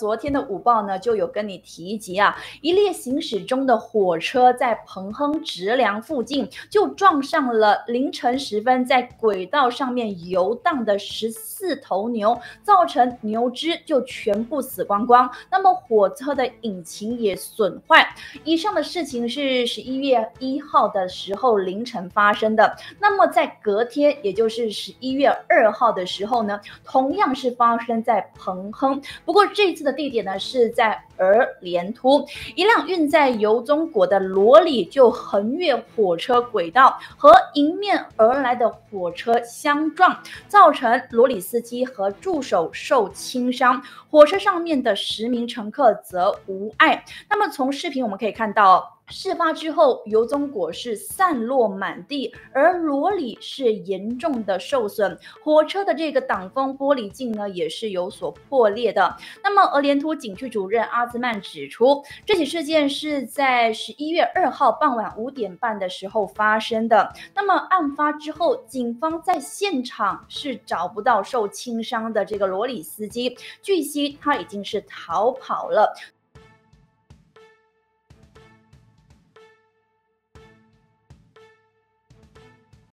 昨天的午报呢就有跟你提及啊，一列行驶中的火车在彭亨直梁附近就撞上了凌晨时分在轨道上面游荡的14头牛，造成牛只就全部死光光。那么火车的引擎也损坏。以上的事情是11月1号的时候凌晨发生的。那么在隔天，也就是11月2号的时候呢，同样是发生在彭亨，不过这次的地点呢是在儿连突，一辆运载油棕果的罗里就横越火车轨道，和迎面而来的火车相撞，造成罗里司机和助手受轻伤，火车上面的10名乘客则无碍。那么从视频我们可以看到，事发之后，油棕果是散落满地，而罗里是严重的受损，火车的这个挡风玻璃镜呢也是有所破裂的。那么儿连突警区主任阿兹曼指出，这起事件是在11月2号傍晚5点半的时候发生的。那么案发之后，警方在现场是找不到受轻伤的这个罗里司机，据悉他已经是逃跑了。